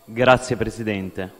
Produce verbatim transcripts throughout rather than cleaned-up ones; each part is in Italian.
Grazie Presidente.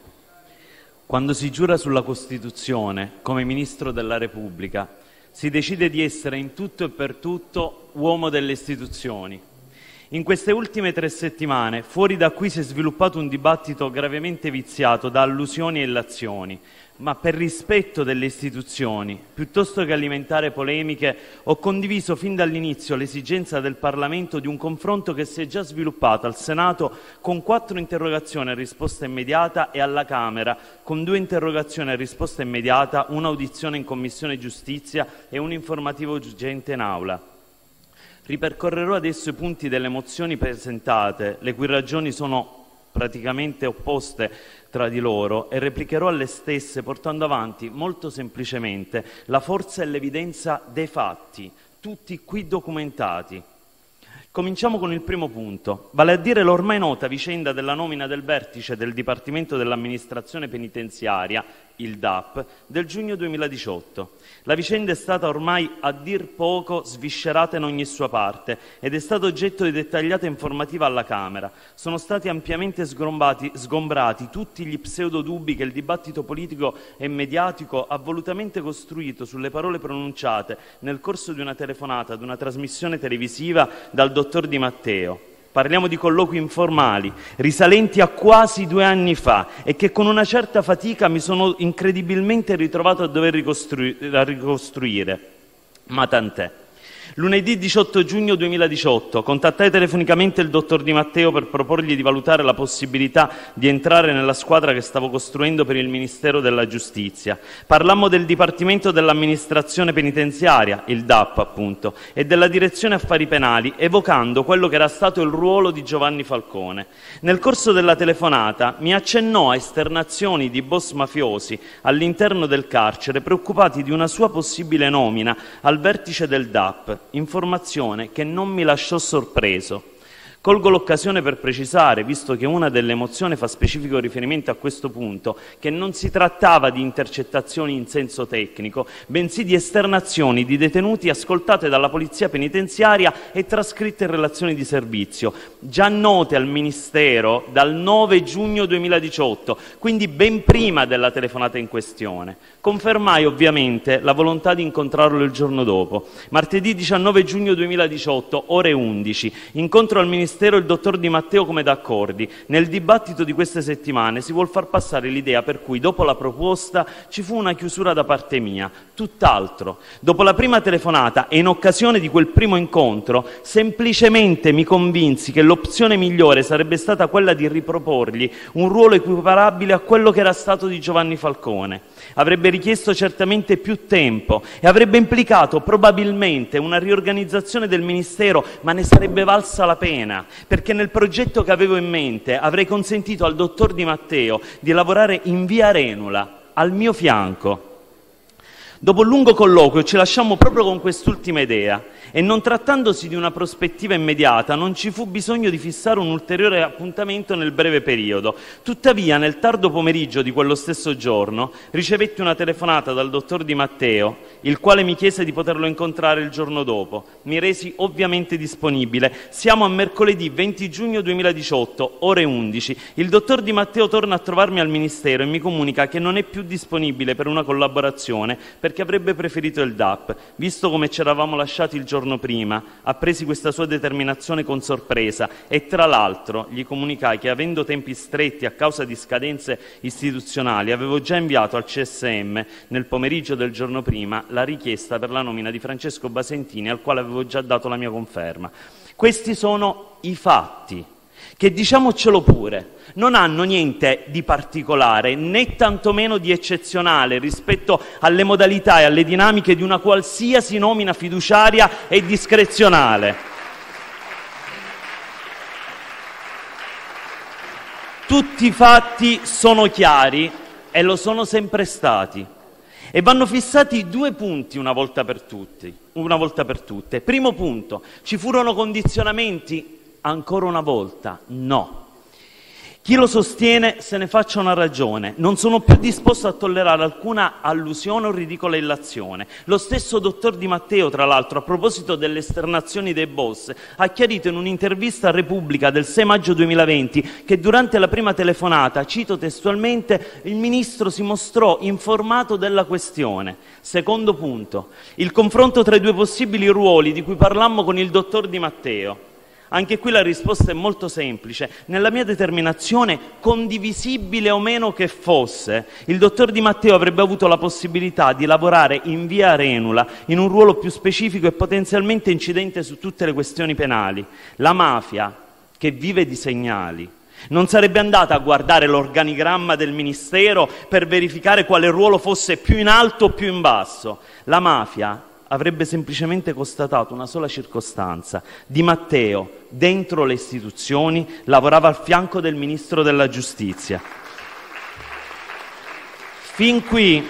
Quando si giura sulla Costituzione come Ministro della Repubblica, si decide di essere in tutto e per tutto uomo delle istituzioni. In queste ultime tre settimane, fuori da qui si è sviluppato un dibattito gravemente viziato da allusioni e illazioni, ma per rispetto delle istituzioni, piuttosto che alimentare polemiche, ho condiviso fin dall'inizio l'esigenza del Parlamento di un confronto che si è già sviluppato al Senato con quattro interrogazioni a risposta immediata e alla Camera con due interrogazioni a risposta immediata, un'audizione in Commissione Giustizia e un informativo urgente in Aula. Ripercorrerò adesso i punti delle mozioni presentate, le cui ragioni sono praticamente opposte tra di loro, e replicherò alle stesse portando avanti molto semplicemente la forza e l'evidenza dei fatti, tutti qui documentati. Cominciamo con il primo punto, vale a dire l'ormai nota vicenda della nomina del vertice del Dipartimento dell'Amministrazione Penitenziaria, il D A P, del giugno duemiladiciotto. La vicenda è stata ormai a dir poco sviscerata in ogni sua parte ed è stato oggetto di dettagliata informativa alla Camera. Sono stati ampiamente sgombrati tutti gli pseudodubbi che il dibattito politico e mediatico ha volutamente costruito sulle parole pronunciate nel corso di una telefonata ad una trasmissione televisiva dal dottor Di Matteo. Parliamo di colloqui informali, risalenti a quasi due anni fa e che con una certa fatica mi sono incredibilmente ritrovato a dover ricostrui- a ricostruire. Ma tant'è. Lunedì diciotto giugno duemiladiciotto contattai telefonicamente il dottor Di Matteo per proporgli di valutare la possibilità di entrare nella squadra che stavo costruendo per il Ministero della Giustizia. Parlammo del Dipartimento dell'Amministrazione Penitenziaria, il D A P appunto, e della Direzione Affari Penali, evocando quello che era stato il ruolo di Giovanni Falcone. Nel corso della telefonata mi accennò a esternazioni di boss mafiosi all'interno del carcere preoccupati di una sua possibile nomina al vertice del D A P. Informazione che non mi lasciò sorpreso. Colgo l'occasione per precisare, visto che una delle mozioni fa specifico riferimento a questo punto, che non si trattava di intercettazioni in senso tecnico, bensì di esternazioni di detenuti ascoltate dalla Polizia Penitenziaria e trascritte in relazioni di servizio, già note al Ministero dal nove giugno duemiladiciotto, quindi ben prima della telefonata in questione. Confermai ovviamente la volontà di incontrarlo il giorno dopo. Martedì diciannove giugno duemiladiciotto, ore undici, incontro al Ministero il dottor Di Matteo come d'accordi. Nel dibattito di queste settimane si vuol far passare l'idea per cui dopo la proposta ci fu una chiusura da parte mia. Tutt'altro. Dopo la prima telefonata e in occasione di quel primo incontro, semplicemente mi convinsi che l'opzione migliore sarebbe stata quella di riproporgli un ruolo equiparabile a quello che era stato di Giovanni Falcone. Avrebbe richiesto certamente più tempo e avrebbe implicato probabilmente una riorganizzazione del Ministero, ma ne sarebbe valsa la pena, perché nel progetto che avevo in mente avrei consentito al dottor Di Matteo di lavorare in via Arenula, al mio fianco. Dopo un lungo colloquio ci lasciammo proprio con quest'ultima idea e, non trattandosi di una prospettiva immediata, non ci fu bisogno di fissare un ulteriore appuntamento nel breve periodo. Tuttavia, nel tardo pomeriggio di quello stesso giorno, ricevetti una telefonata dal dottor Di Matteo, il quale mi chiese di poterlo incontrare il giorno dopo. Mi resi ovviamente disponibile. Siamo a mercoledì venti giugno duemiladiciotto, ore undici. Il dottor Di Matteo torna a trovarmi al Ministero e mi comunica che non è più disponibile per una collaborazione perché avrebbe preferito il D A P. Visto come ci eravamo lasciati il giorno prima, appresi questa sua determinazione con sorpresa e tra l'altro gli comunicai che, avendo tempi stretti a causa di scadenze istituzionali, avevo già inviato al C S M nel pomeriggio del giorno prima la richiesta per la nomina di Francesco Basentini, al quale avevo già dato la mia conferma. Questi sono i fatti, che, diciamocelo pure, non hanno niente di particolare né tantomeno di eccezionale rispetto alle modalità e alle dinamiche di una qualsiasi nomina fiduciaria e discrezionale. Tutti i fatti sono chiari e lo sono sempre stati. E vanno fissati due punti una volta per tutti, una volta per tutte. Primo punto, ci furono condizionamenti? Ancora una volta, no. Chi lo sostiene se ne faccia una ragione. Non sono più disposto a tollerare alcuna allusione o ridicola illazione. Lo stesso dottor Di Matteo, tra l'altro, a proposito delle esternazioni dei boss, ha chiarito in un'intervista a Repubblica del sei maggio duemilaventi che durante la prima telefonata, cito testualmente, il ministro si mostrò informato della questione. Secondo punto, il confronto tra i due possibili ruoli di cui parlammo con il dottor Di Matteo. Anche qui la risposta è molto semplice. Nella mia determinazione, condivisibile o meno che fosse, il dottor Di Matteo avrebbe avuto la possibilità di lavorare in via Arenula in un ruolo più specifico e potenzialmente incidente su tutte le questioni penali. La mafia, che vive di segnali, non sarebbe andata a guardare l'organigramma del Ministero per verificare quale ruolo fosse più in alto o più in basso. La mafia avrebbe semplicemente constatato una sola circostanza: Di Matteo, dentro le istituzioni, lavorava al fianco del Ministro della Giustizia. Fin qui,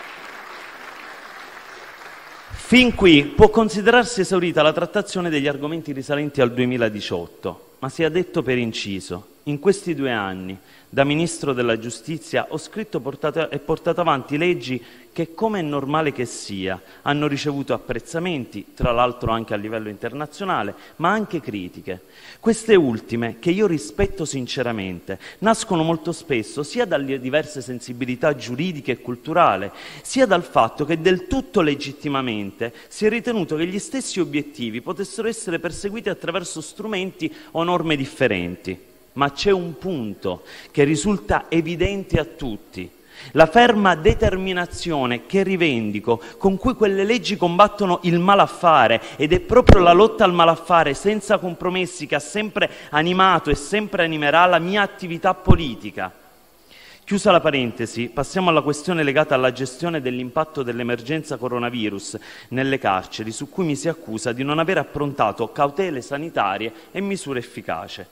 fin qui può considerarsi esaurita la trattazione degli argomenti risalenti al duemiladiciotto, ma sia detto per inciso, in questi due anni, da Ministro della Giustizia, ho scritto portato, e portato avanti leggi che, come è normale che sia, hanno ricevuto apprezzamenti, tra l'altro anche a livello internazionale, ma anche critiche. Queste ultime, che io rispetto sinceramente, nascono molto spesso sia dalle diverse sensibilità giuridiche e culturali, sia dal fatto che del tutto legittimamente si è ritenuto che gli stessi obiettivi potessero essere perseguiti attraverso strumenti o norme differenti. Ma c'è un punto che risulta evidente a tutti: la ferma determinazione che rivendico, con cui quelle leggi combattono il malaffare, ed è proprio la lotta al malaffare senza compromessi che ha sempre animato e sempre animerà la mia attività politica. Chiusa la parentesi, passiamo alla questione legata alla gestione dell'impatto dell'emergenza coronavirus nelle carceri, su cui mi si accusa di non aver approntato cautele sanitarie e misure efficaci.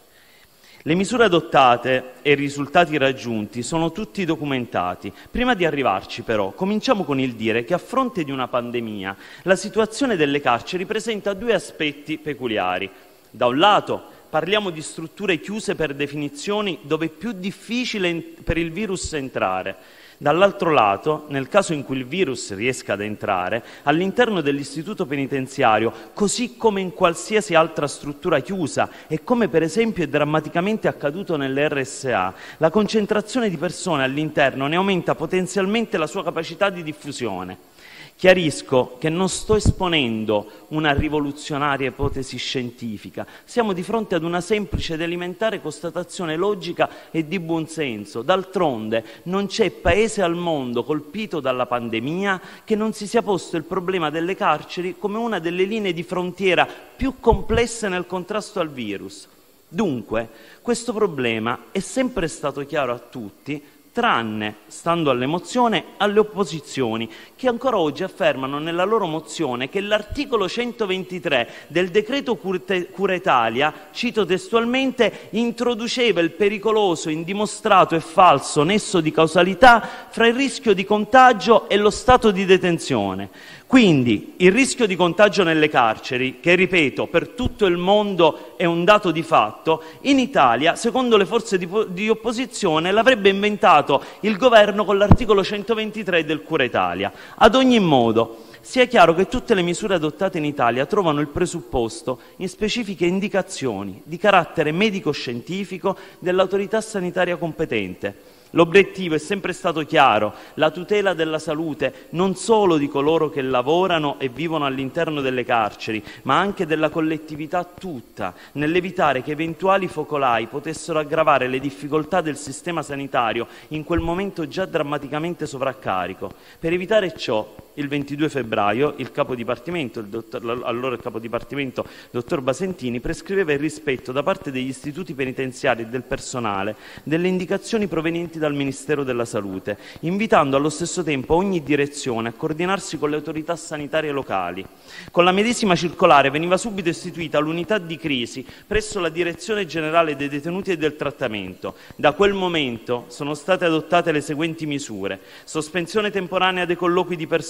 Le misure adottate e i risultati raggiunti sono tutti documentati. Prima di arrivarci, però, cominciamo con il dire che a fronte di una pandemia la situazione delle carceri presenta due aspetti peculiari. Da un lato, parliamo di strutture chiuse per definizione, dove è più difficile per il virus entrare. Dall'altro lato, nel caso in cui il virus riesca ad entrare, all'interno dell'istituto penitenziario, così come in qualsiasi altra struttura chiusa, e come per esempio è drammaticamente accaduto nelle R S A, la concentrazione di persone all'interno ne aumenta potenzialmente la sua capacità di diffusione. Chiarisco che non sto esponendo una rivoluzionaria ipotesi scientifica, siamo di fronte ad una semplice ed elementare constatazione logica e di buonsenso. D'altronde non c'è paese al mondo colpito dalla pandemia che non si sia posto il problema delle carceri come una delle linee di frontiera più complesse nel contrasto al virus. Dunque, questo problema è sempre stato chiaro a tutti, tranne, stando all'emozione, alle opposizioni, che ancora oggi affermano nella loro mozione che l'articolo centoventitré del decreto Cura Italia, cito testualmente, introduceva il pericoloso, indimostrato e falso nesso di causalità fra il rischio di contagio e lo stato di detenzione. Quindi il rischio di contagio nelle carceri, che ripeto per tutto il mondo è un dato di fatto, in Italia, secondo le forze di, di opposizione, l'avrebbe inventato il governo con l'articolo centoventitré del Cura Italia. Ad ogni modo, sia chiaro che tutte le misure adottate in Italia trovano il presupposto in specifiche indicazioni di carattere medico-scientifico dell'autorità sanitaria competente. L'obiettivo è sempre stato chiaro: la tutela della salute non solo di coloro che lavorano e vivono all'interno delle carceri, ma anche della collettività tutta, nell'evitare che eventuali focolai potessero aggravare le difficoltà del sistema sanitario, in quel momento già drammaticamente sovraccarico. Per evitare ciò, il ventidue febbraio il capo dipartimento, il dottor, allora il capo dipartimento, dottor Basentini, prescriveva il rispetto da parte degli istituti penitenziari e del personale delle indicazioni provenienti dal Ministero della Salute, invitando allo stesso tempo ogni direzione a coordinarsi con le autorità sanitarie locali. Con la medesima circolare veniva subito istituita l'unità di crisi presso la Direzione Generale dei Detenuti e del Trattamento. Da quel momento sono state adottate le seguenti misure: sospensione temporanea dei colloqui di persone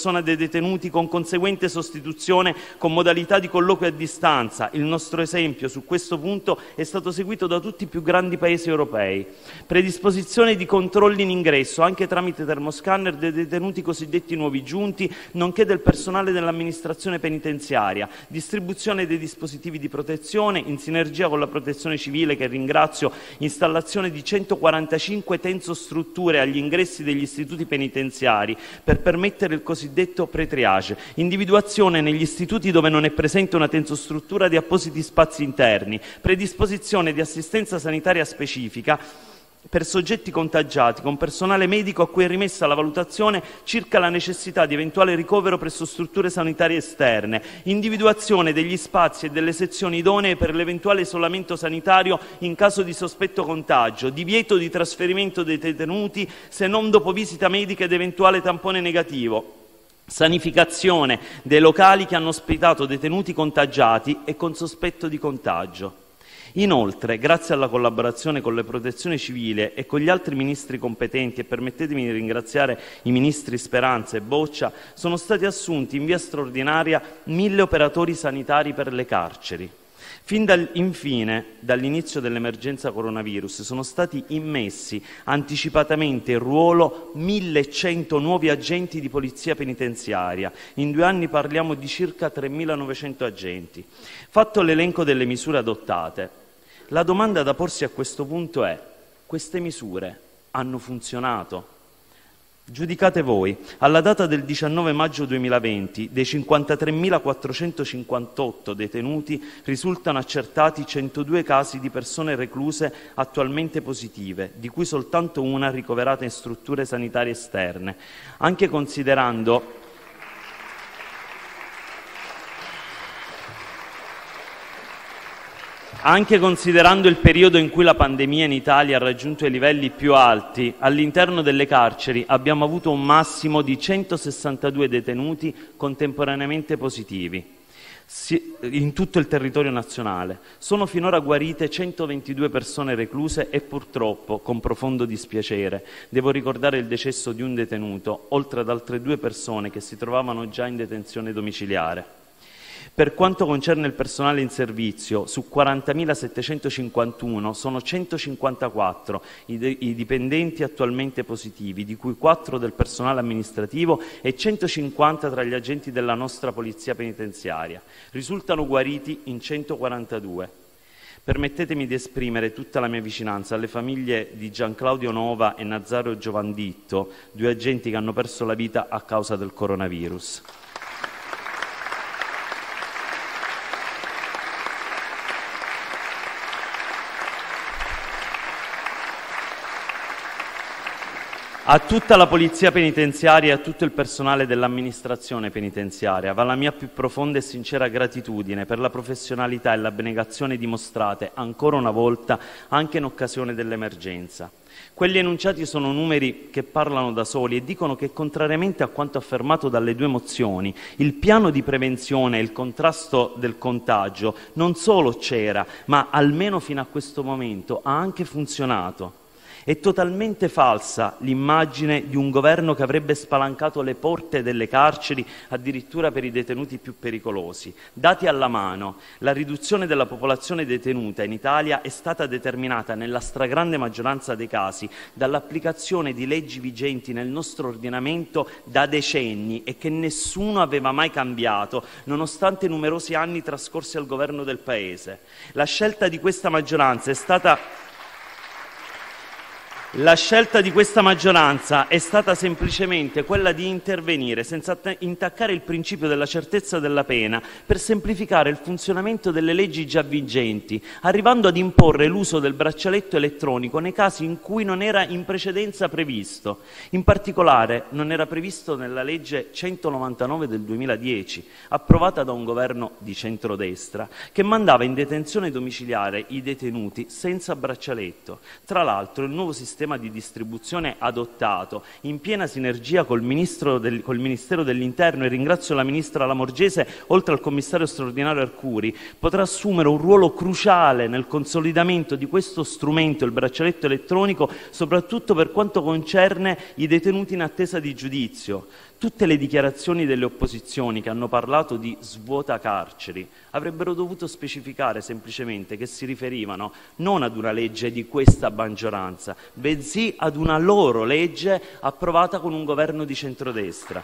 persona dei detenuti con conseguente sostituzione con modalità di colloquio a distanza. Il nostro esempio su questo punto è stato seguito da tutti i più grandi paesi europei. Predisposizione di controlli in ingresso, anche tramite termoscanner, dei detenuti cosiddetti nuovi giunti, nonché del personale dell'amministrazione penitenziaria. Distribuzione dei dispositivi di protezione, in sinergia con la Protezione Civile, che ringrazio, installazione di centoquarantacinque tensostrutture agli ingressi degli istituti penitenziari per permettere il cosiddetto pre-triage, individuazione negli istituti dove non è presente una tensostruttura di appositi spazi interni, predisposizione di assistenza sanitaria specifica per soggetti contagiati, con personale medico a cui è rimessa la valutazione circa la necessità di eventuale ricovero presso strutture sanitarie esterne, individuazione degli spazi e delle sezioni idonee per l'eventuale isolamento sanitario in caso di sospetto contagio, divieto di trasferimento dei detenuti se non dopo visita medica ed eventuale tampone negativo, sanificazione dei locali che hanno ospitato detenuti contagiati e con sospetto di contagio. Inoltre, grazie alla collaborazione con le Protezione Civile e con gli altri ministri competenti, e permettetemi di ringraziare i ministri Speranza e Boccia, sono stati assunti in via straordinaria mille operatori sanitari per le carceri. Fin dal, infine, dall'inizio dell'emergenza coronavirus, sono stati immessi anticipatamente in ruolo millecento nuovi agenti di polizia penitenziaria. In due anni parliamo di circa tremilanovecento agenti. Fatto l'elenco delle misure adottate, la domanda da porsi a questo punto è: queste misure hanno funzionato? Giudicate voi. Alla data del diciannove maggio duemilaventi, dei cinquantatremilaquattrocentocinquantotto detenuti risultano accertati centodue casi di persone recluse attualmente positive, di cui soltanto una ricoverata in strutture sanitarie esterne. Anche considerando Anche considerando il periodo in cui la pandemia in Italia ha raggiunto i livelli più alti, all'interno delle carceri abbiamo avuto un massimo di centosessantadue detenuti contemporaneamente positivi in tutto il territorio nazionale. Sono finora guarite centoventidue persone recluse e purtroppo, con profondo dispiacere, devo ricordare il decesso di un detenuto, oltre ad altre due persone che si trovavano già in detenzione domiciliare. Per quanto concerne il personale in servizio, su quarantamilasettecentocinquantuno sono centocinquantaquattro i, de- i dipendenti attualmente positivi, di cui quattro del personale amministrativo e centocinquanta tra gli agenti della nostra polizia penitenziaria. Risultano guariti in centoquarantadue. Permettetemi di esprimere tutta la mia vicinanza alle famiglie di Gianclaudio Nova e Nazario Giovanditto, due agenti che hanno perso la vita a causa del coronavirus. A tutta la polizia penitenziaria e a tutto il personale dell'amministrazione penitenziaria va la mia più profonda e sincera gratitudine per la professionalità e l'abnegazione dimostrate ancora una volta anche in occasione dell'emergenza. Quelli enunciati sono numeri che parlano da soli e dicono che, contrariamente a quanto affermato dalle due mozioni, il piano di prevenzione e il contrasto del contagio non solo c'era, ma almeno fino a questo momento ha anche funzionato. È totalmente falsa l'immagine di un governo che avrebbe spalancato le porte delle carceri addirittura per i detenuti più pericolosi. Dati alla mano, la riduzione della popolazione detenuta in Italia è stata determinata nella stragrande maggioranza dei casi dall'applicazione di leggi vigenti nel nostro ordinamento da decenni e che nessuno aveva mai cambiato, nonostante numerosi anni trascorsi al governo del Paese. La scelta di questa maggioranza è stata La scelta di questa maggioranza è stata semplicemente quella di intervenire senza intaccare il principio della certezza della pena per semplificare il funzionamento delle leggi già vigenti, arrivando ad imporre l'uso del braccialetto elettronico nei casi in cui non era in precedenza previsto. In particolare non era previsto nella legge centonovantanove del duemiladieci, approvata da un governo di centrodestra, che mandava in detenzione domiciliare i detenuti senza braccialetto. Tra l'altro il nuovo sistema di distribuzione adottato in piena sinergia col, ministro del, col Ministero dell'Interno, e ringrazio la Ministra Lamorgese oltre al Commissario straordinario Arcuri, potrà assumere un ruolo cruciale nel consolidamento di questo strumento, il braccialetto elettronico, soprattutto per quanto concerne i detenuti in attesa di giudizio. Tutte le dichiarazioni delle opposizioni che hanno parlato di svuota carceri avrebbero dovuto specificare semplicemente che si riferivano non ad una legge di questa maggioranza, bensì ad una loro legge approvata con un governo di centrodestra.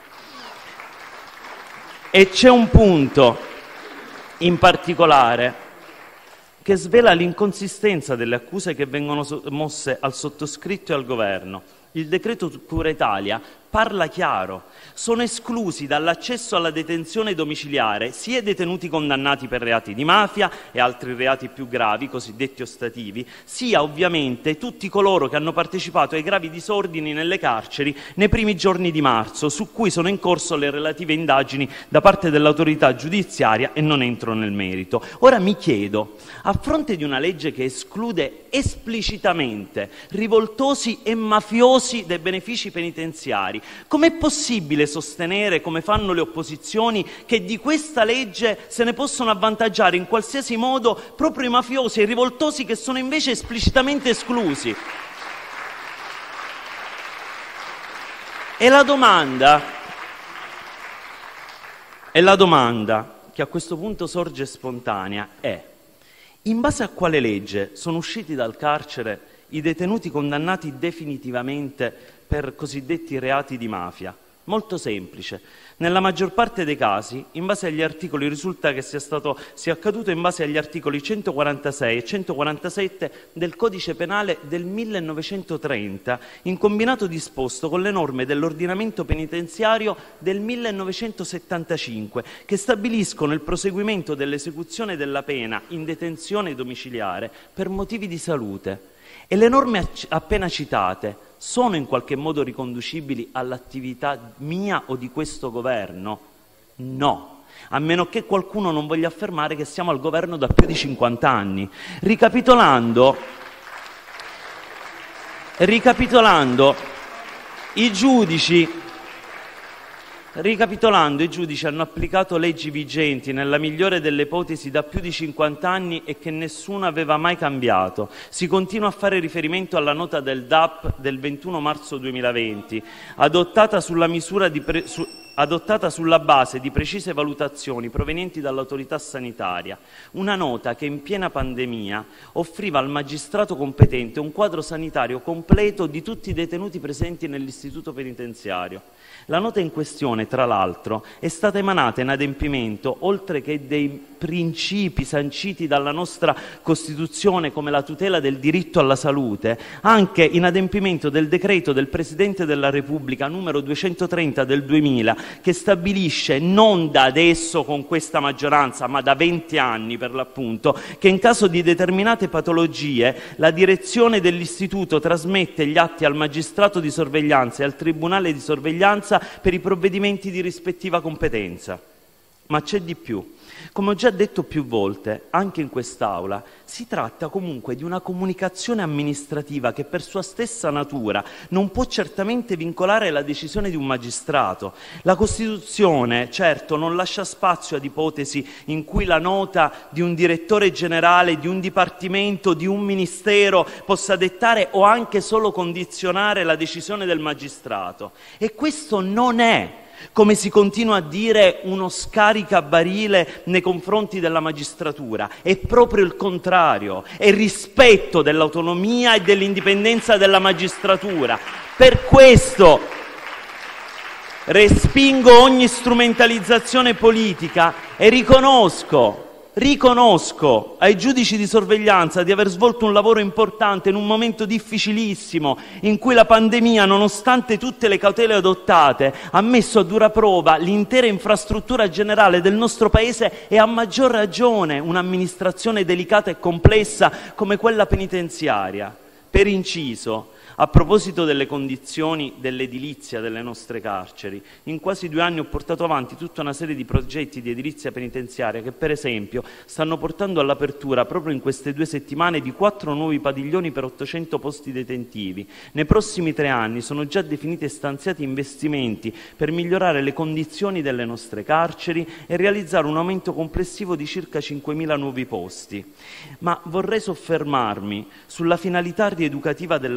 E c'è un punto in particolare che svela l'inconsistenza delle accuse che vengono mosse al sottoscritto e al governo. Il decreto Cura Italia parla chiaro: sono esclusi dall'accesso alla detenzione domiciliare sia i detenuti condannati per reati di mafia e altri reati più gravi, cosiddetti ostativi, sia ovviamente tutti coloro che hanno partecipato ai gravi disordini nelle carceri nei primi giorni di marzo, su cui sono in corso le relative indagini da parte dell'autorità giudiziaria e non entro nel merito. Ora mi chiedo, a fronte di una legge che esclude esplicitamente rivoltosi e mafiosi dai benefici penitenziari, com'è possibile sostenere, come fanno le opposizioni, che di questa legge se ne possono avvantaggiare in qualsiasi modo proprio i mafiosi e i rivoltosi che sono invece esplicitamente esclusi? E la domanda, e la domanda che a questo punto sorge spontanea è: in base a quale legge sono usciti dal carcere i detenuti condannati definitivamente per cosiddetti reati di mafia? Molto semplice. Nella maggior parte dei casi, in base agli articoli, risulta che sia, stato, sia accaduto in base agli articoli centoquarantasei e centoquarantasette del Codice Penale del millenovecentotrenta, in combinato disposto con le norme dell'ordinamento penitenziario del millenovecentosettantacinque, che stabiliscono il proseguimento dell'esecuzione della pena in detenzione domiciliare per motivi di salute. E le norme appena citate sono in qualche modo riconducibili all'attività mia o di questo governo? No, a meno che qualcuno non voglia affermare che siamo al governo da più di cinquanta anni. Ricapitolando, ricapitolando, i giudici... Ricapitolando, i giudici hanno applicato leggi vigenti, nella migliore delle ipotesi, da più di cinquanta anni e che nessuno aveva mai cambiato. Si continua a fare riferimento alla nota del D A P del ventuno marzo duemilaventi, adottata sulla misura di pre- su- adottata sulla base di precise valutazioni provenienti dall'autorità sanitaria. Una nota che in piena pandemia offriva al magistrato competente un quadro sanitario completo di tutti i detenuti presenti nell'istituto penitenziario. La nota in questione, tra l'altro, è stata emanata in adempimento, oltre che dei principi sanciti dalla nostra Costituzione come la tutela del diritto alla salute, anche in adempimento del decreto del Presidente della Repubblica numero duecentotrenta del duemila, che stabilisce, non da adesso con questa maggioranza, ma da venti anni per l'appunto, che in caso di determinate patologie la direzione dell'istituto trasmette gli atti al magistrato di sorveglianza e al tribunale di sorveglianza per i provvedimenti di rispettiva competenza. Ma c'è di più. Come ho già detto più volte, anche in quest'Aula, si tratta comunque di una comunicazione amministrativa che per sua stessa natura non può certamente vincolare la decisione di un magistrato. La Costituzione, certo, non lascia spazio ad ipotesi in cui la nota di un direttore generale, di un dipartimento, di un ministero possa dettare o anche solo condizionare la decisione del magistrato. E questo non è, come si continua a dire, uno scaricabarile nei confronti della magistratura. È proprio il contrario, è rispetto dell'autonomia e dell'indipendenza della magistratura. Per questo respingo ogni strumentalizzazione politica e riconosco Riconosco ai giudici di sorveglianza di aver svolto un lavoro importante in un momento difficilissimo, in cui la pandemia, nonostante tutte le cautele adottate, ha messo a dura prova l'intera infrastruttura generale del nostro Paese e a maggior ragione un'amministrazione delicata e complessa come quella penitenziaria. Per inciso, a proposito delle condizioni dell'edilizia delle nostre carceri, in quasi due anni ho portato avanti tutta una serie di progetti di edilizia penitenziaria che, per esempio, stanno portando all'apertura proprio in queste due settimane di quattro nuovi padiglioni per ottocento posti detentivi. Nei prossimi tre anni sono già definiti e stanziati investimenti per migliorare le condizioni delle nostre carceri e realizzare un aumento complessivo di circa cinquemila nuovi posti. Ma vorrei soffermarmi sulla finalità rieducativa della pena,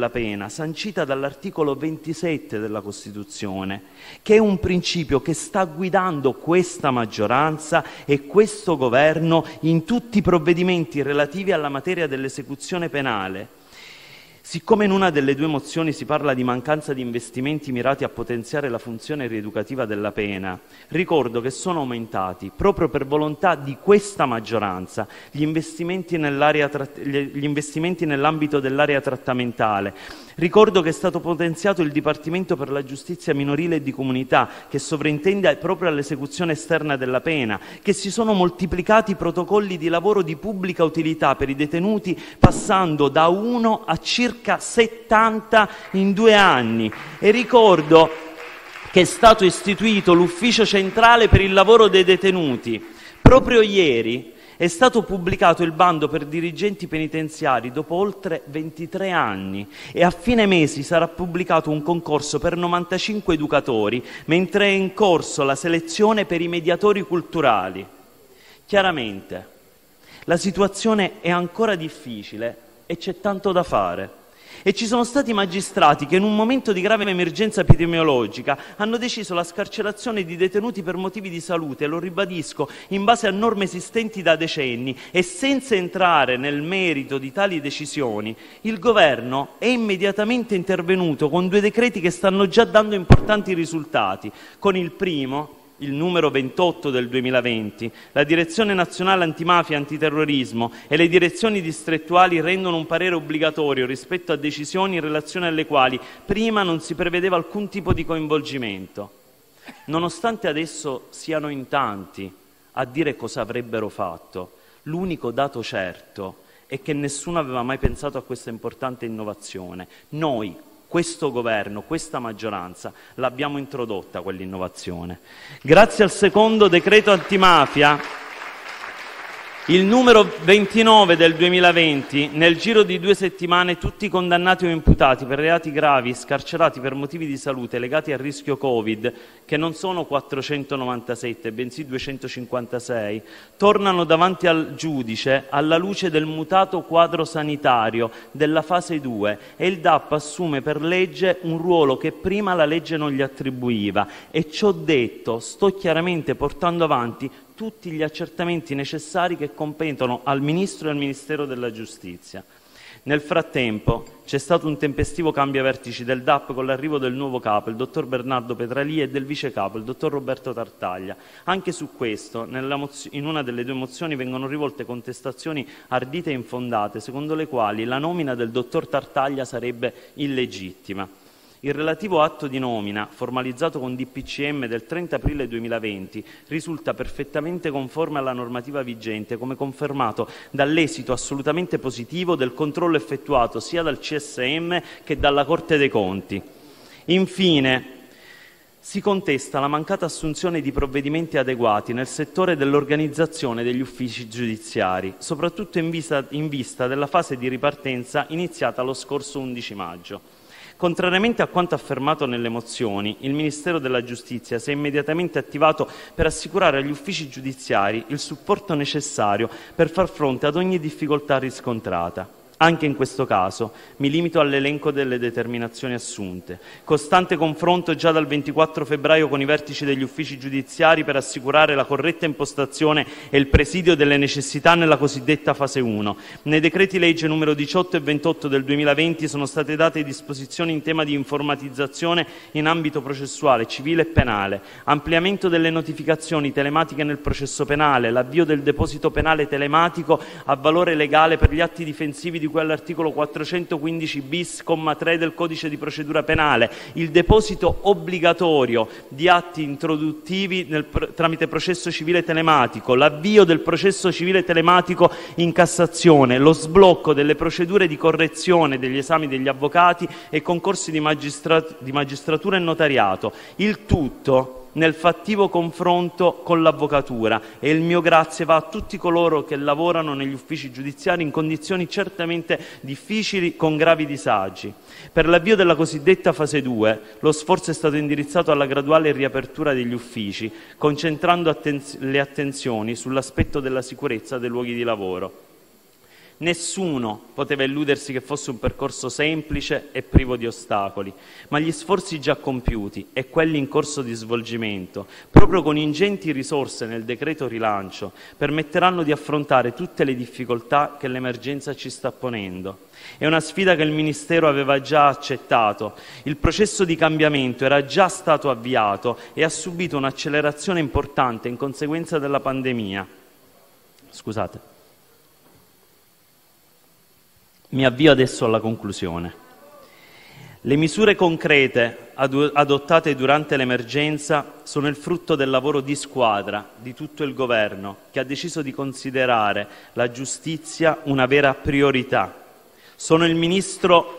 sancita dall'articolo ventisette della Costituzione, che è un principio che sta guidando questa maggioranza e questo governo in tutti i provvedimenti relativi alla materia dell'esecuzione penale. Siccome in una delle due mozioni si parla di mancanza di investimenti mirati a potenziare la funzione rieducativa della pena, ricordo che sono aumentati, proprio per volontà di questa maggioranza, gli investimenti nell'area tratt- gli investimenti nell'ambito dell'area trattamentale. Ricordo che è stato potenziato il Dipartimento per la Giustizia Minorile e di Comunità, che sovrintende proprio all'esecuzione esterna della pena, che si sono moltiplicati i protocolli di lavoro di pubblica utilità per i detenuti, passando da uno a circa settanta in due anni. E ricordo che è stato istituito l'Ufficio Centrale per il Lavoro dei Detenuti. Proprio ieri è stato pubblicato il bando per dirigenti penitenziari dopo oltre ventitré anni e a fine mesi sarà pubblicato un concorso per novantacinque educatori, mentre è in corso la selezione per i mediatori culturali. Chiaramente la situazione è ancora difficile e c'è tanto da fare. E ci sono stati magistrati che in un momento di grave emergenza epidemiologica hanno deciso la scarcerazione di detenuti per motivi di salute, lo ribadisco, in base a norme esistenti da decenni, e senza entrare nel merito di tali decisioni, il governo è immediatamente intervenuto con due decreti che stanno già dando importanti risultati. Con il primo, il numero ventotto del duemilaventi, la Direzione Nazionale Antimafia e Antiterrorismo e le direzioni distrettuali rendono un parere obbligatorio rispetto a decisioni in relazione alle quali prima non si prevedeva alcun tipo di coinvolgimento. Nonostante adesso siano in tanti a dire cosa avrebbero fatto, l'unico dato certo è che nessuno aveva mai pensato a questa importante innovazione. Noi, questo governo, questa maggioranza, l'abbiamo introdotta quell'innovazione. Grazie al secondo decreto antimafia, il numero ventinove del duemilaventi, nel giro di due settimane tutti i condannati o imputati per reati gravi scarcerati per motivi di salute legati al rischio Covid, che non sono quattrocentonovantasette, bensì duecentocinquantasei, tornano davanti al giudice alla luce del mutato quadro sanitario della fase due e il D A P assume per legge un ruolo che prima la legge non gli attribuiva. E ciò detto, sto chiaramente portando avanti tutti gli accertamenti necessari che competono al Ministro e al Ministero della Giustizia. Nel frattempo c'è stato un tempestivo cambio a vertici del D A P con l'arrivo del nuovo capo, il dottor Bernardo Petralì, e del vice capo, il dottor Roberto Tartaglia. Anche su questo, nella mozio- in una delle due mozioni vengono rivolte contestazioni ardite e infondate, secondo le quali la nomina del dottor Tartaglia sarebbe illegittima. Il relativo atto di nomina, formalizzato con D P C M del trenta aprile duemilaventi, risulta perfettamente conforme alla normativa vigente, come confermato dall'esito assolutamente positivo del controllo effettuato sia dal C S M che dalla Corte dei Conti. Infine, si contesta la mancata assunzione di provvedimenti adeguati nel settore dell'organizzazione degli uffici giudiziari, soprattutto in vista, in vista della fase di ripartenza iniziata lo scorso undici maggio. Contrariamente a quanto affermato nelle mozioni, il Ministero della Giustizia si è immediatamente attivato per assicurare agli uffici giudiziari il supporto necessario per far fronte ad ogni difficoltà riscontrata. Anche in questo caso mi limito all'elenco delle determinazioni assunte. Costante confronto già dal ventiquattro febbraio con i vertici degli uffici giudiziari per assicurare la corretta impostazione e il presidio delle necessità nella cosiddetta fase uno. Nei decreti legge numero diciotto e ventotto del duemilaventi sono state date disposizioni in tema di informatizzazione in ambito processuale, civile e penale, ampliamento delle notificazioni telematiche nel processo penale, l'avvio del deposito penale telematico a valore legale per gli atti difensivi di cui all'articolo quattrocentoquindici bis, comma tre del Codice di procedura penale, il deposito obbligatorio di atti introduttivi nel, tramite processo civile telematico, l'avvio del processo civile telematico in Cassazione, lo sblocco delle procedure di correzione degli esami degli avvocati e concorsi di, magistrat- di magistratura e notariato. Il tutto nel fattivo confronto con l'avvocatura, e il mio grazie va a tutti coloro che lavorano negli uffici giudiziari in condizioni certamente difficili, con gravi disagi. Per l'avvio della cosiddetta fase due, lo sforzo è stato indirizzato alla graduale riapertura degli uffici, concentrando attenz- le attenzioni sull'aspetto della sicurezza dei luoghi di lavoro. Nessuno poteva illudersi che fosse un percorso semplice e privo di ostacoli, ma gli sforzi già compiuti e quelli in corso di svolgimento, proprio con ingenti risorse nel decreto rilancio, permetteranno di affrontare tutte le difficoltà che l'emergenza ci sta ponendo. È una sfida che il Ministero aveva già accettato. Il processo di cambiamento era già stato avviato e ha subito un'accelerazione importante in conseguenza della pandemia. Scusate. Mi avvio adesso alla conclusione. Le misure concrete adottate durante l'emergenza sono il frutto del lavoro di squadra di tutto il Governo, che ha deciso di considerare la giustizia una vera priorità. Sono il Ministro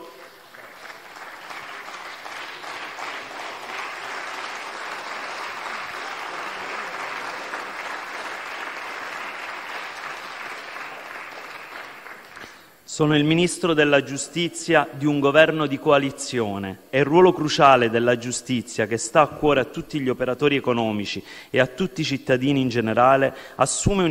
Sono il Ministro della Giustizia di un governo di coalizione e il ruolo cruciale della giustizia, che sta a cuore a tutti gli operatori economici e a tutti i cittadini in generale, assume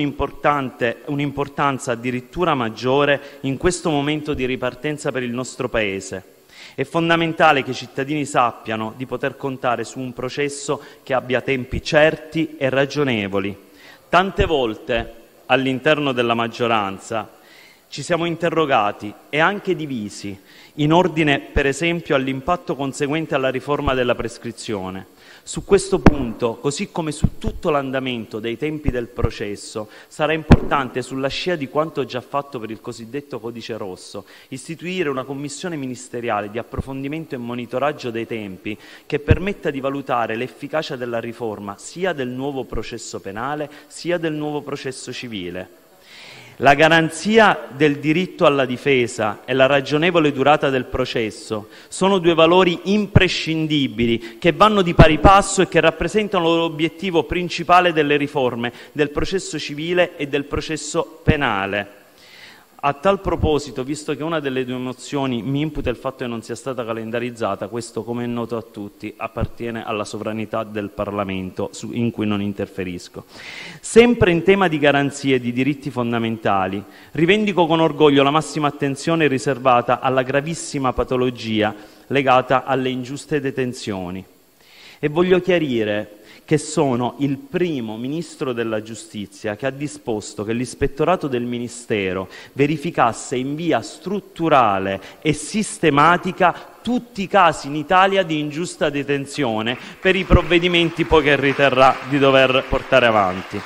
un'importanza addirittura maggiore in questo momento di ripartenza per il nostro Paese. È fondamentale che i cittadini sappiano di poter contare su un processo che abbia tempi certi e ragionevoli. Tante volte all'interno della maggioranza ci siamo interrogati e anche divisi in ordine, per esempio, all'impatto conseguente alla riforma della prescrizione. Su questo punto, così come su tutto l'andamento dei tempi del processo, sarà importante, sulla scia di quanto già fatto per il cosiddetto Codice Rosso, istituire una commissione ministeriale di approfondimento e monitoraggio dei tempi che permetta di valutare l'efficacia della riforma sia del nuovo processo penale sia del nuovo processo civile. La garanzia del diritto alla difesa e la ragionevole durata del processo sono due valori imprescindibili che vanno di pari passo e che rappresentano l'obiettivo principale delle riforme del processo civile e del processo penale. A tal proposito, visto che una delle due mozioni mi imputa il fatto che non sia stata calendarizzata, questo, come è noto a tutti, appartiene alla sovranità del Parlamento, in cui non interferisco. Sempre in tema di garanzie e di diritti fondamentali, rivendico con orgoglio la massima attenzione riservata alla gravissima patologia legata alle ingiuste detenzioni. E voglio chiarire che sono il primo Ministro della Giustizia che ha disposto che l'Ispettorato del Ministero verificasse in via strutturale e sistematica tutti i casi in Italia di ingiusta detenzione per i provvedimenti poi che riterrà di dover portare avanti.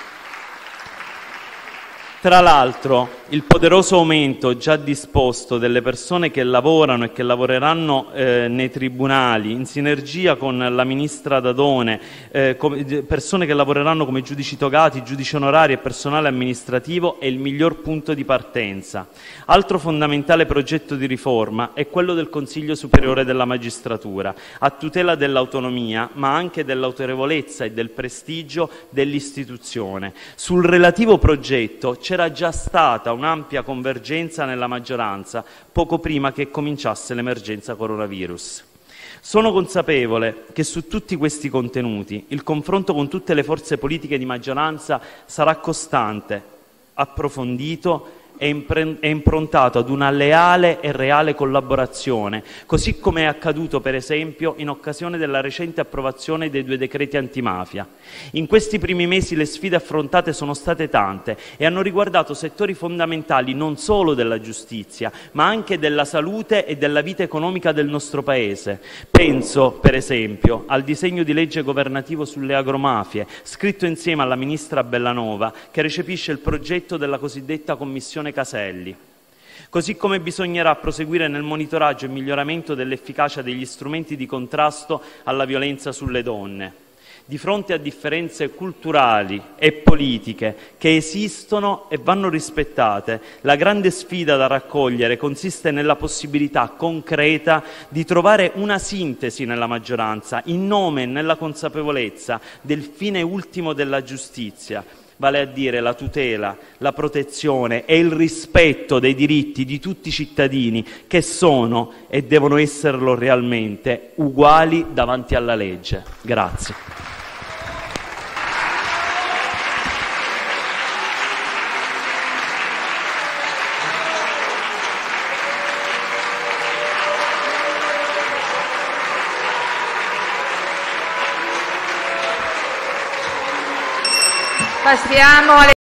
Tra l'altro, il poderoso aumento già disposto delle persone che lavorano e che lavoreranno eh, nei tribunali, in sinergia con la Ministra Dadone, eh, come, persone che lavoreranno come giudici togati, giudici onorari e personale amministrativo, è il miglior punto di partenza. Altro fondamentale progetto di riforma è quello del Consiglio Superiore della Magistratura, a tutela dell'autonomia, ma anche dell'autorevolezza e del prestigio dell'istituzione. Sul relativo progetto c'è c'era già stata un'ampia convergenza nella maggioranza poco prima che cominciasse l'emergenza coronavirus. Sono consapevole che su tutti questi contenuti il confronto con tutte le forze politiche di maggioranza sarà costante, approfondito e improntato ad una leale e reale collaborazione, così come è accaduto per esempio in occasione della recente approvazione dei due decreti antimafia. In questi primi mesi le sfide affrontate sono state tante e hanno riguardato settori fondamentali non solo della giustizia, ma anche della salute e della vita economica del nostro Paese. Penso, per esempio, al disegno di legge governativo sulle agromafie, scritto insieme alla Ministra Bellanova, che recepisce il progetto della cosiddetta Commissione Caselli. Così come bisognerà proseguire nel monitoraggio e miglioramento dell'efficacia degli strumenti di contrasto alla violenza sulle donne. Di fronte a differenze culturali e politiche che esistono e vanno rispettate, la grande sfida da raccogliere consiste nella possibilità concreta di trovare una sintesi nella maggioranza, in nome e nella consapevolezza del fine ultimo della giustizia, vale a dire la tutela, la protezione e il rispetto dei diritti di tutti i cittadini che sono e devono esserlo realmente uguali davanti alla legge. Grazie. Passiamo alle